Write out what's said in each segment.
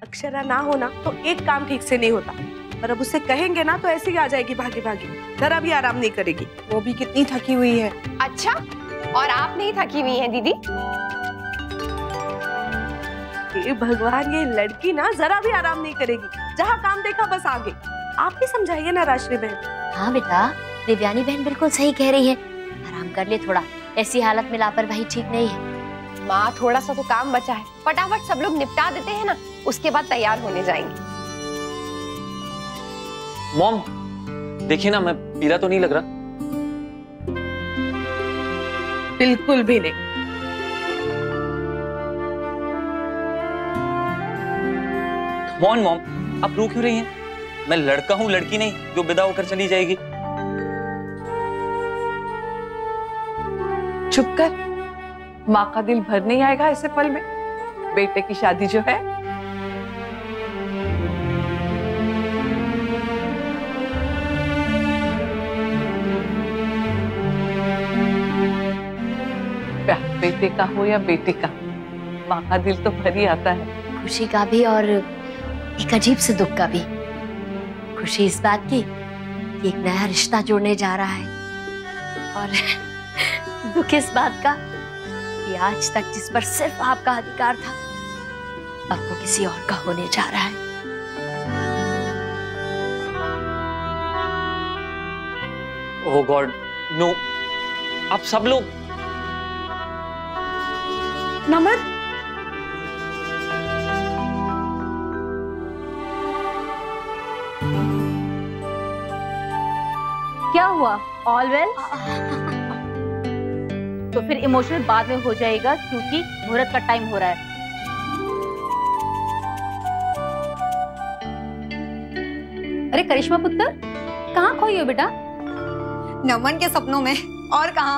अक्षरा ना हो ना तो एक काम ठीक से नहीं होता, पर अब उसे कहेंगे ना तो ऐसे ही आ जाएगी भागी भागी, जरा भी आराम नहीं करेगी। वो भी कितनी थकी हुई है। अच्छा, और आप नहीं थकी हुई हैं दीदी? ये भगवान, ये लड़की ना जरा भी आराम नहीं करेगी, जहाँ काम देखा बस आगे। आप ही समझाइए ना राशि बहन। हाँ बेटा, दिव्यानी बहन बिल्कुल सही कह रही है, आराम कर ले थोड़ा, ऐसी हालत में लापरवाही ठीक नहीं है। माँ, थोड़ा सा तो काम बचा है, फटाफट सब लोग निपटा देते हैं ना, उसके बाद तैयार होने जाएंगे। मॉम, देखिए ना, मैं पीला तो नहीं लग रहा? बिल्कुल भी नहीं। कम ऑन मॉम, आप रो क्यों रही हैं? मैं लड़का हूँ, लड़की नहीं जो विदा होकर चली जाएगी। चुप कर, माँ का दिल भर नहीं आएगा ऐसे पल में। बेटे की शादी जो है। बेटे का हो या बेटी का, माँ का दिल तो भर ही आता है। खुशी का भी और एक अजीब से दुख का भी। खुशी इस बात की कि एक नया रिश्ता जोड़ने जा रहा है, और दुख इस बात का कि आज तक जिस पर सिर्फ आपका अधिकार था, अब वो किसी और का होने जा रहा है। Oh god, no! आप सब लोग। नमन, क्या हुआ? All well? तो फिर इमोशनल बाद में हो जाएगा, क्योंकि मुहूर्त का टाइम हो रहा है। अरे करिश्मा पुत्र, कहाँ खोई हो बेटा? नमन के सपनों में, और कहाँ।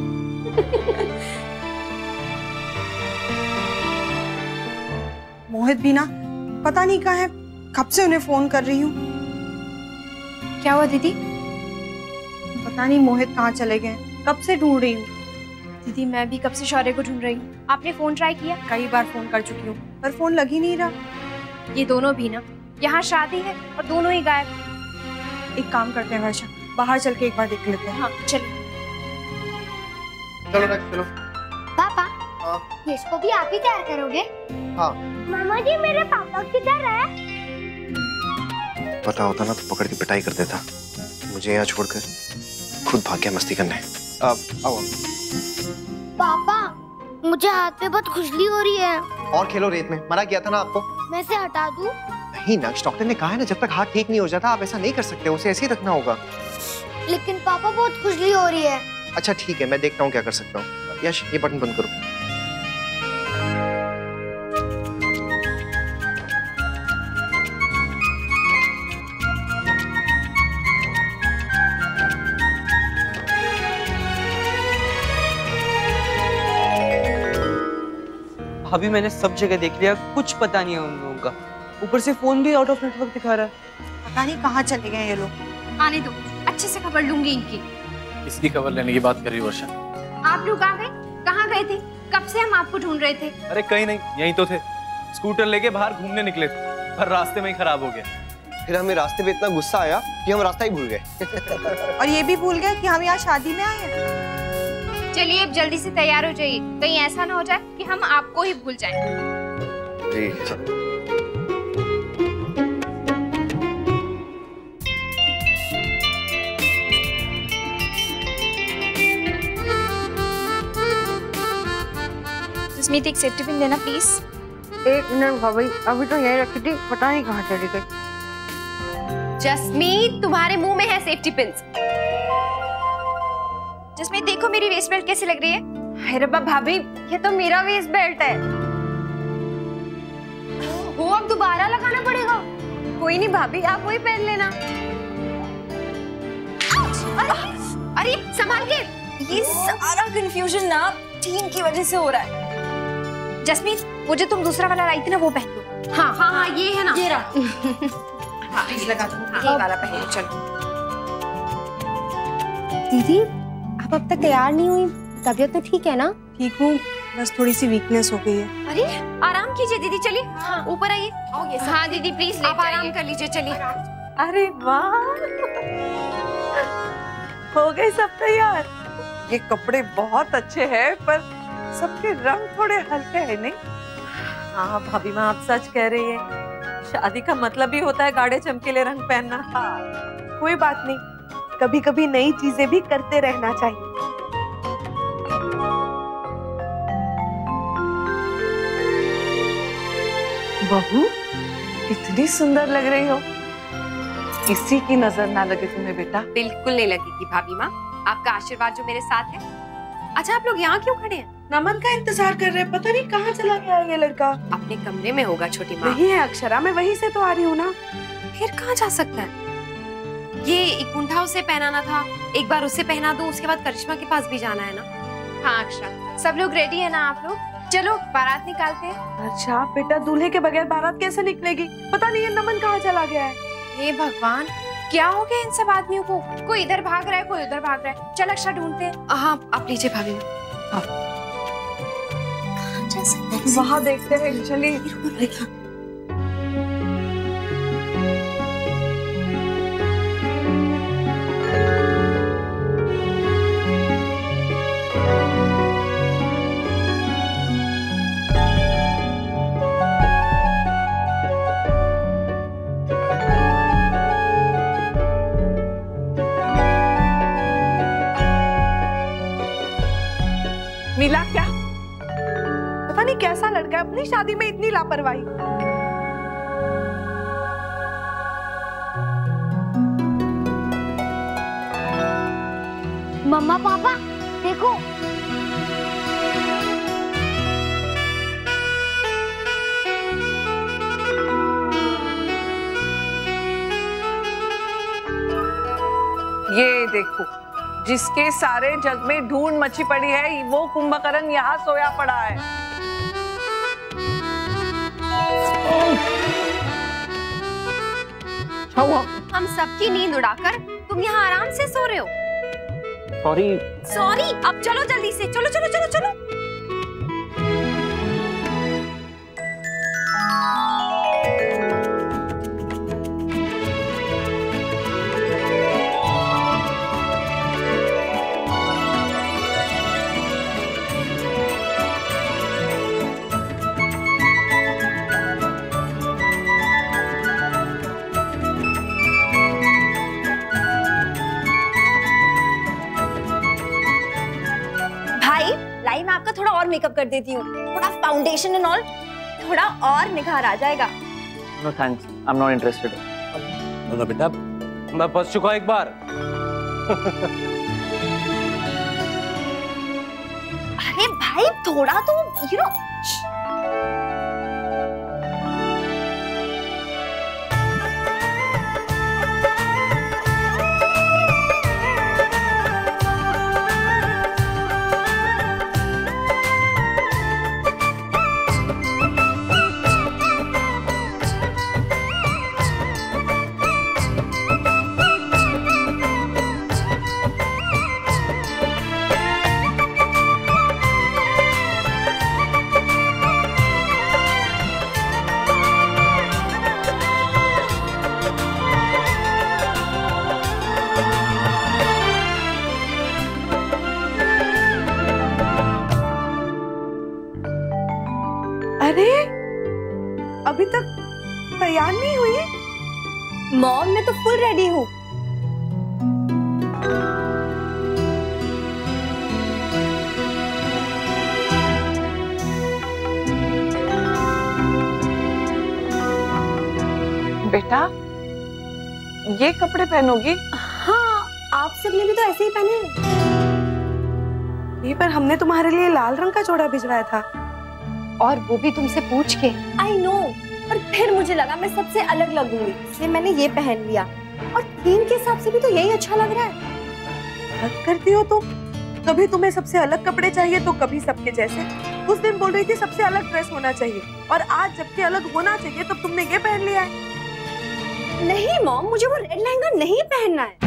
मोहित भी ना, पता नहीं कहाँ है, कब से उन्हें फोन कर रही हूँ। क्या हुआ दीदी? पता नहीं मोहित कहाँ चले गए, कब से ढूंढ रही हूँ। दीदी मैं भी कब से शौर्य को ढूंढ रही हूँ। आपने फोन ट्राई किया? कई बार फोन कर चुकी हूँ, पर फोन लग ही नहीं रहा। ये दोनों भी ना, यहाँ शादी है और दोनों ही गायब। एक काम करते हैं वर्षा, बाहर चल के एक बार देख लेते हैं। हाँ चलिए। चलो नेक्स्ट, चलो। पापा, हाँ? इसको भी आप ही तैयार करोगे? हाँ। मामा जी, मेरे पापा किधर है? पता होता ना तो पकड़ के पिटाई कर देता। मुझे यहाँ छोड़कर खुद भाग गया मस्ती करने। आओ। पापा, मुझे हाथ पे बहुत खुजली हो रही है। और खेलो रेत में, मना किया था ना आपको। मैं इसे हटा दूं? नहीं नक्श, डॉक्टर ने कहा है ना, जब तक हाथ ठीक नहीं हो जाता आप ऐसा नहीं कर सकते, उसे ऐसे ही रखना होगा। लेकिन पापा बहुत खुजली हो रही है। अच्छा ठीक है, मैं देखता हूँ क्या कर सकता हूँ। यश, ये बटन बंद करो। अभी मैंने सब जगह देख लिया, कुछ पता नहीं है उन लोगों का। ऊपर से फोन भी आउट ऑफ नेटवर्क दिखा रहा है। पता नहीं कहाँ चले गए ये लोग। आने दो, अच्छे से खबर लूंगी इनकी। किसकी खबर लेने की बात कर रही वर्षा? आप लोग आ गए? कहाँ गए थे? कब से हम आपको ढूंढ रहे थे। अरे कहीं नहीं, यहीं तो थे। स्कूटर लेके बाहर घूमने निकले थे, पर रास्ते में ही खराब हो गया। फिर हमें रास्ते में इतना गुस्सा आया कि हम रास्ता ही भूल गए। और ये भी भूल गए कि हम यहाँ शादी में आए हैं। चलिए अब जल्दी से तैयार हो जाइए, कहीं ऐसा ना हो जाए कि हम आपको ही भूल जाएं। जी। जसमीत, एक सेफ्टी पिन देना प्लीज। एक मिनट भाभी, अभी तो यही रखी थी, पता नहीं कहाँ चली गई। जसमीत, तुम्हारे मुंह में है सेफ्टी पिन्स। जसमीत देखो मेरी वेस्ट बेल्ट कैसी लग रही है। हाय रब्बा भाभी, ये तो मेरा वेस्ट बेल्ट है। वो अब दोबारा लगाना पड़ेगा। कोई नहीं भाभी, आप वही पहन लेना। अरे संभाल के। ये सारा कंफ्यूजन ना टीम की वजह से हो रहा है। जसमीत, वो जो तुम दूसरा वाला लाई थी ना, वो पहन लो। हाँ हाँ हाँ, ये है ना, ये रहा। हाँ ये लगा दो, ये वाला पहन लो। चलो दीदी, आप अब तक तैयार नहीं हुई, तबीयत तो ठीक है ना? ठीक हूँ, बस थोड़ी सी वीकनेस हो गई है। अरे आराम कीजिए दीदी, चलिए ऊपर आइए। हाँ दीदी प्लीज आप आराम कर लीजिए, चलिए। अरे वाह, हो गए सब तैयार। ये कपड़े बहुत अच्छे हैं, पर सबके रंग थोड़े हल्के हैं नहीं? हाँ भाभी माँ, आप सच कह रही है। शादी का मतलब ही होता है गाढ़े चमकीले रंग पहनना। कोई बात नहीं, कभी कभी नई चीजें भी करते रहना चाहिए। बहू, कितनी सुंदर लग रही हो। किसी की नजर ना लगे तुम्हें बेटा। बिल्कुल नहीं लगेगी भाभी माँ, आपका आशीर्वाद जो मेरे साथ है। अच्छा आप लोग यहाँ क्यों खड़े हैं? नमन का इंतजार कर रहे हैं, पता नहीं कहाँ चला गया ये लड़का। अपने कमरे में होगा छोटी माँ। नहीं है अक्षरा, मैं वहीं से तो आ रही हूँ ना। फिर कहाँ जा सकता है? ये एक गुंठा उसे पहनाना था, एक बार उसे पहना दो, उसके बाद करिश्मा के पास भी जाना है ना। हाँ अक्षरा, सब लोग रेडी है ना आप लोग? चलो बारात निकालते हैं। अच्छा बेटा, दूल्हे के बगैर बारात कैसे निकलेगी? पता नहीं ये नमन कहाँ चला गया है। हे भगवान, क्या हो गया इन सब आदमियों को? कोई इधर भाग रहा है, कोई उधर भाग रहा है। चल अक्षरा ढूंढते हैं। हाँ आप लीजिए भाभी। वहाँ देखते हैं, चलिए। मिला क्या? पता नहीं कैसा लड़का है, अपनी शादी में इतनी लापरवाही। मम्मा पापा देखो, ये देखो, जिसके सारे जग में ढूंढ मची पड़ी है, वो कुंभकर्ण यहाँ सोया पड़ा है। हम सबकी नींद उड़ाकर तुम यहाँ आराम से सो रहे हो। सॉरी, अब चलो जल्दी से, चलो चलो चलो चलो। लाई मैं आपका थोड़ा और मेकअप कर देती हूँ, थोड़ा फाउंडेशन एंड ऑल, थोड़ा और निखार आ जाएगा। No thanks, I am not interested. ना बेटा, मैं फंस चुका एक बार। अरे भाई थोड़ा तो अरे अभी तक तैयार नहीं हुई? मॉम मैं तो फुल रेडी हूँ। बेटा, ये कपड़े पहनोगी? हाँ, आप सबने भी तो ऐसे ही पहने हैं। नहीं, पर हमने तुम्हारे लिए लाल रंग का जोड़ा भिजवाया था, और वो भी तुमसे पूछ के। आई नो, और फिर मुझे लगा मैं सबसे अलग लगूंगी, इसलिए मैंने ये पहन लिया। और थीम के हिसाब से भी तो यही अच्छा लग रहा है। हद करती हो तुम, कभी तुम्हें सबसे अलग कपड़े चाहिए तो कभी सबके जैसे। उस दिन बोल रही थी सबसे अलग ड्रेस होना चाहिए, और आज जबकि अलग होना चाहिए तब तुमने ये पहन लिया है। नहीं मॉम, मुझे वो रेड लहंगा नहीं पहनना है।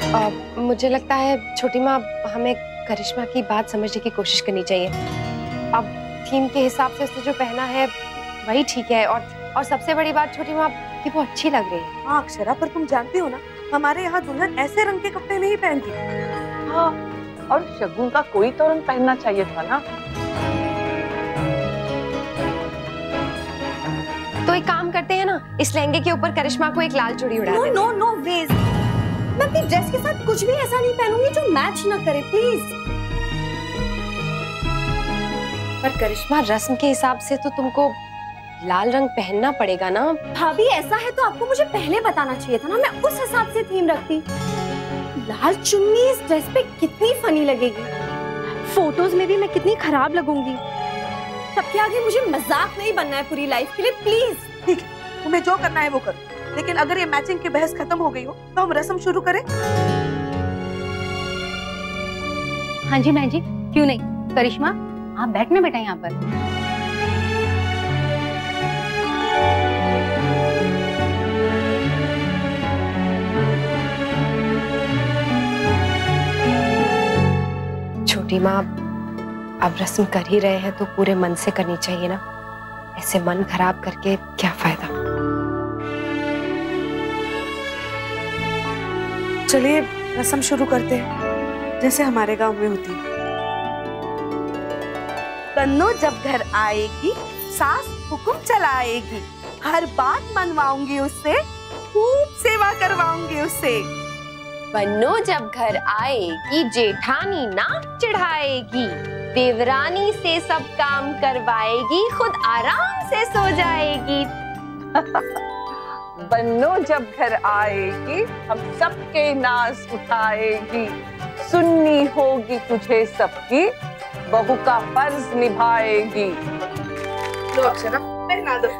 मुझे लगता है छोटी माँ हमें करिश्मा की बात समझने की कोशिश करनी चाहिए। अब थीम के हिसाब से उसने जो पहना है वही ठीक है, और सबसे बड़ी बात छोटी माँ कि वो अच्छी लग रही है। हाँ अक्षरा, पर तुम जानती हो ना हमारे यहाँ दुल्हन ऐसे रंग के कपड़े नहीं पहनती। हाँ, और शगुन का कोई तो रंग पहनना चाहिए था ना। तो एक काम करते हैं ना, इस लहंगे के ऊपर करिश्मा को एक लाल चूड़ी उड़ा देते हैं। नो नो वेज, मैं अपनी ड्रेस के साथ कुछ भी ऐसा नहीं पहनूंगी जो मैच ना करे, प्लीज। पर करिश्मा रस्म के हिसाब से तो तुमको लाल रंग पहनना पड़ेगा ना। भाभी ऐसा है तो आपको मुझे पहले बताना चाहिए था ना, मैं उस हिसाब से थीम रखती। लाल चुन्नी इस ड्रेस पे कितनी फनी लगेगी, फोटोज में भी मैं कितनी खराब लगूंगी। सबके आगे मुझे मजाक नहीं बनना है पूरी लाइफ के लिए, प्लीज। ठीक है, तुम्हें जो करना है वो करो, लेकिन अगर ये मैचिंग की बहस खत्म हो गई हो तो हम रस्म शुरू करें। हाँ जी मैजिक, क्यों नहीं। करिश्मा आप बैठना बेटा यहाँ पर। छोटी माँ अब रस्म कर ही रहे हैं तो पूरे मन से करनी चाहिए ना, ऐसे मन खराब करके क्या फायदा। चलिए रस्म शुरू करते हैं जैसे हमारे गांव में होती है। कन्नो जब घर आएगी सास हुक्म चलाएगी, हर बात मनवाऊंगी उससे, खूब सेवा करवाऊंगी उससे। बन्नो जब घर आएगी जेठानी नाक चढ़ाएगी, देवरानी से सब काम करवाएगी, खुद आराम से सो जाएगी। बन्नो जब घर आएगी हम सबके नाज उठाएगी, सुन्नी होगी तुझे सबकी, बहू का फर्ज निभाएगी। लो अक्षरा पहना दो।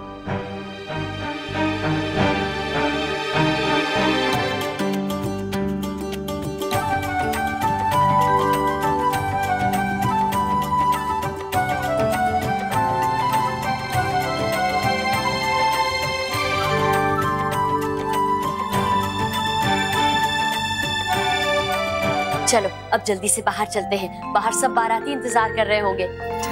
चलो अब जल्दी से बाहर चलते हैं, बाहर सब बाराती इंतजार कर रहे होंगे।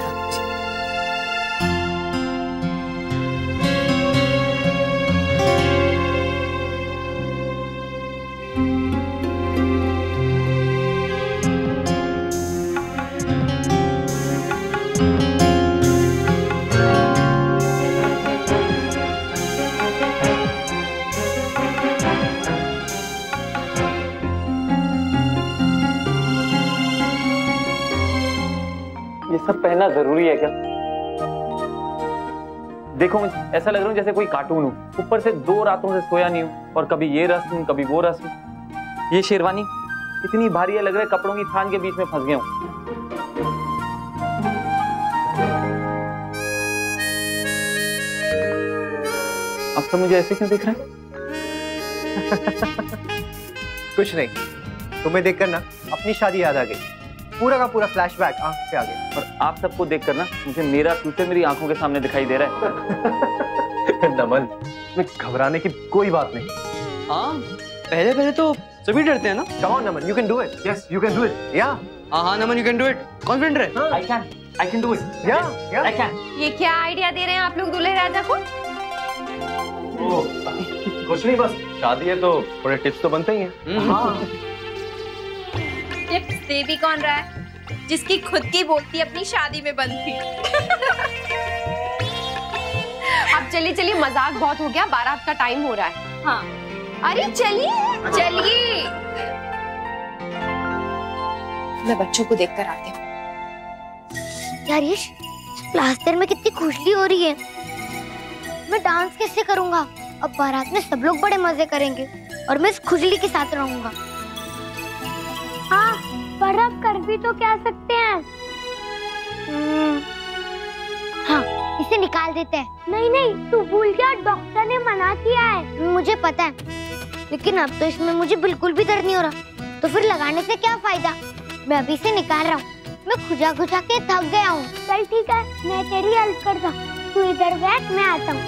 ये सब पहनना जरूरी है क्या? देखो मुझे ऐसा लग रहा है जैसे कोई कार्टून हूँ, ऊपर से 2 रातों से सोया नहीं हूँ, और कभी ये रस्म कभी वो रस्म। ये शेरवानी इतनी भारी है, लग रहा है कपड़ों की थान के बीच में फंस गया हूँ। अब तो मुझे ऐसे क्यों दिख रहा है? कुछ नहीं, तुम्हें देखकर ना अपनी शादी याद आ गई, पूरा का पूरा फ्लैशबैक आंख पे आ गया। और आप सबको देखकर ना मुझे मेरा फ्यूचर मेरी आंखों के सामने दिखाई दे रहा है। नमन, में घबराने की कोई बात नहीं। हाँ, पहले पहले तो सभी डरते हैं ना। Come on, Naman, you can do it. Yes, you can do it. Yeah. हाँ नमन, you can do it. Confident रहे। I can do it. Yeah, I can. ये क्या आइडिया दे रहे हैं आप लोग दूल्हे राजा को? कुछ नहीं, बस शादी है तो थोड़े टिप्स तो बनते ही हैं। हाँ। टिप्स दे भी कौन रहा है, जिसकी खुद की बोलती अपनी शादी में बंद थी। अब चलिए चलिए, मजाक बहुत हो गया, बारात का टाइम हो रहा है। हाँ अरे चलिए चलिए, मैं बच्चों को देखकर आती हूँ। यार यश, प्लास्टर में कितनी खुजली हो रही है, मैं डांस कैसे करूंगा? अब बारात में सब लोग बड़े मजे करेंगे और मैं इस खुजली के साथ रहूंगा। हाँ, पर अब कर भी तो क्या सकते हैं। हाँ, इसे निकाल देते हैं। नहीं नहीं, तू भूल गया, डॉक्टर ने मना किया है। मुझे पता है, लेकिन अब तो इसमें मुझे बिल्कुल भी दर्द नहीं हो रहा, तो फिर लगाने से क्या फायदा? मैं अभी से निकाल रहा हूँ, मैं खुजा खुजा के थक गया हूँ। चल ठीक है, मैं तेरी हेल्प करता हूँ, तू इधर बैठ, मैं आता हूँ।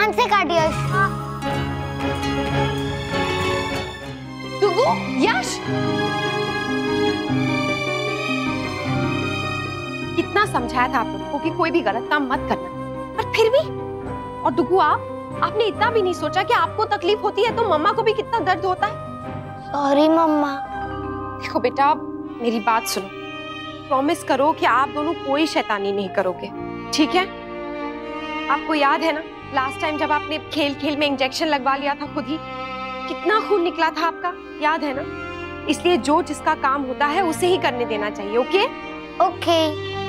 ध्यान से काटिए। डुगू, यश, कितना समझाया था आप लोगों को कि कोई भी गलत काम मत करना, पर फिर भी। और डुगू, आपने इतना भी नहीं सोचा कि आपको तकलीफ होती है तो मम्मा को भी कितना दर्द होता है। Sorry mamma. देखो बेटा, मेरी बात सुनो, प्रॉमिस करो कि आप दोनों कोई शैतानी नहीं करोगे, ठीक है? आपको याद है ना लास्ट टाइम जब आपने खेल खेल में इंजेक्शन लगवा लिया था खुद ही, कितना खून निकला था आपका, याद है ना? इसलिए जो जिसका काम होता है उसे ही करने देना चाहिए, ओके? ओके।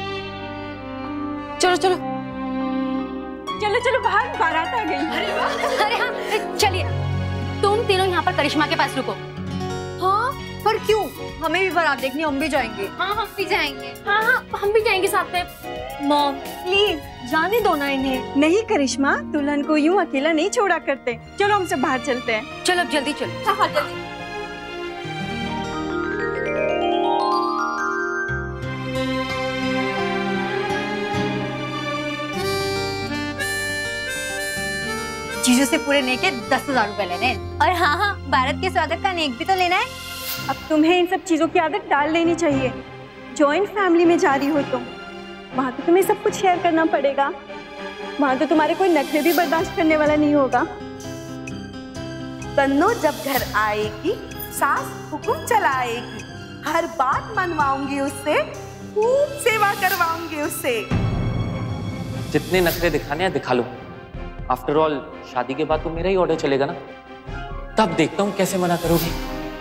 चलो चलो चलो चलो, बारात आ गई। अरे हाँ, चलिए तुम तीनों यहाँ पर करिश्मा के पास रुको। हाँ, पर क्यों? हमें भी बारात देखनी, हम भी जाएंगे। हाँ, हम भी जाएंगे। हाँ, हम भी जाएंगे साथ में। मॉम प्लीज जाने दो ना इन्हें। नहीं करिश्मा, दुल्हन को यूं अकेला नहीं छोड़ा करते। चलो हम सब बाहर चलते हैं। चलो अब जल्दी चलो। हाँ, जल्दी। चीजों से पूरे नेके 10,000 रुपए लेने। और हाँ, भारत के स्वागत का नेक भी तो लेना है। अब तुम्हें इन सब चीजों की आदत डाल लेनी चाहिए। जॉइंट फैमिली में जा रही हो तुम, वहाँ तो तुम्हें सब कुछ शेयर करना पड़ेगा। वहाँ तो तुम्हारे कोई नखरे भी बर्दाश्त करने वाला नहीं होगा। तन्नो जब घर आएगी, सास हुक्म चलाएगी, हर बात मनवाऊंगी उससे, खूब सेवा करवाऊंगी उससे। जितने नखरे दिखाने हैं दिखा लो। आफ्टर ऑल शादी के बाद तो मेरा ही ऑर्डर चलेगा ना, तब देखता हूँ कैसे मना करोगी।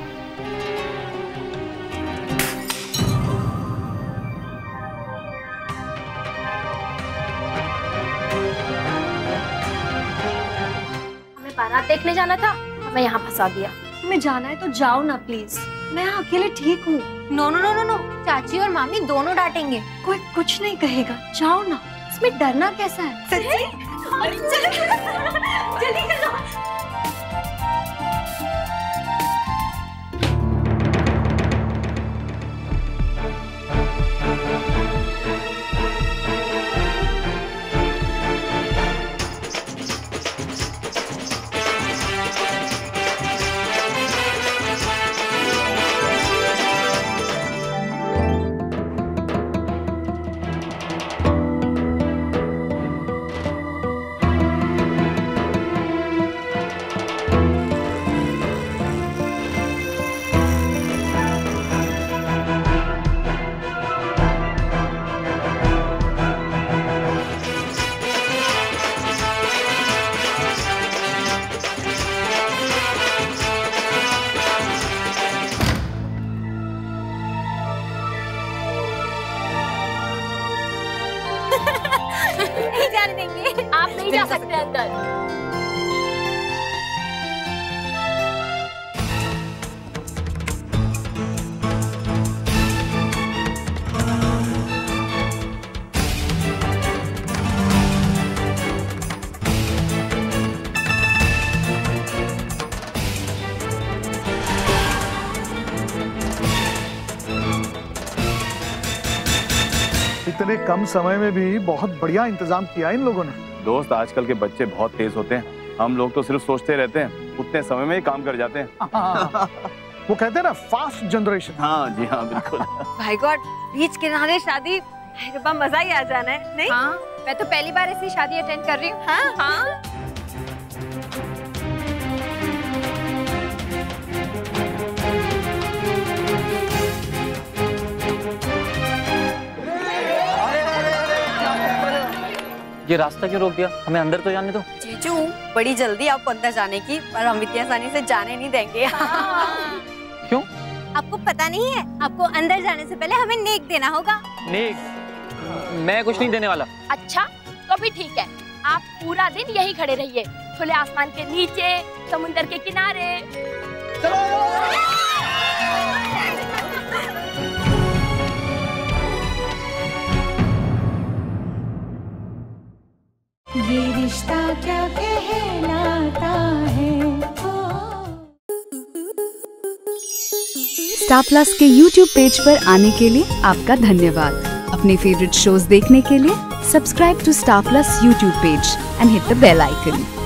हमें बारात देखने जाना था, हमें यहाँ फंसा दिया। तुम्हें जाना है तो जाओ ना प्लीज, मैं यहाँ अकेले ठीक हूँ। No no no no no, चाची और मामी दोनों डांटेंगे। कोई कुछ नहीं कहेगा, जाओ ना। इसमें डरना कैसा है? सच्ची? जल्दी करो। नहीं जाने देंगे, आप नहीं जा सकते अंदर। इतने कम समय में भी बहुत बढ़िया इंतजाम किया इन लोगों ने। दोस्त, आजकल के बच्चे बहुत तेज होते हैं। हम लोग तो सिर्फ सोचते रहते हैं, उतने समय में ही काम कर जाते हैं। वो कहते हैं ना, फास्ट जनरेशन। हाँ जी हाँ, बिल्कुल। भाई गॉड, बीच किनारे शादी, मजा ही आ जाना है, नहीं? हाँ, मैं तो पहली बार ऐसी शादी अटेंड कर रही हूँ। हाँ हाँ। ये रास्ता क्यों रोक दिया? हमें अंदर तो जाने दो। जीजू, बड़ी जल्दी आपको अंदर जाने की, पर हम इतनी आसानी से जाने नहीं देंगे। क्यों? आपको पता नहीं है, आपको अंदर जाने से पहले हमें नेक देना होगा। नेक? मैं कुछ नहीं देने वाला। अच्छा, तो भी ठीक है। आप पूरा दिन यहीं खड़े रहिए, खुले आसमान के नीचे, समुंदर के किनारे। ये रिश्ता क्या कहलाता है। स्टार प्लस के YouTube पेज पर आने के लिए आपका धन्यवाद। अपने फेवरेट शोज देखने के लिए subscribe to Star Plus YouTube page and hit the bell icon.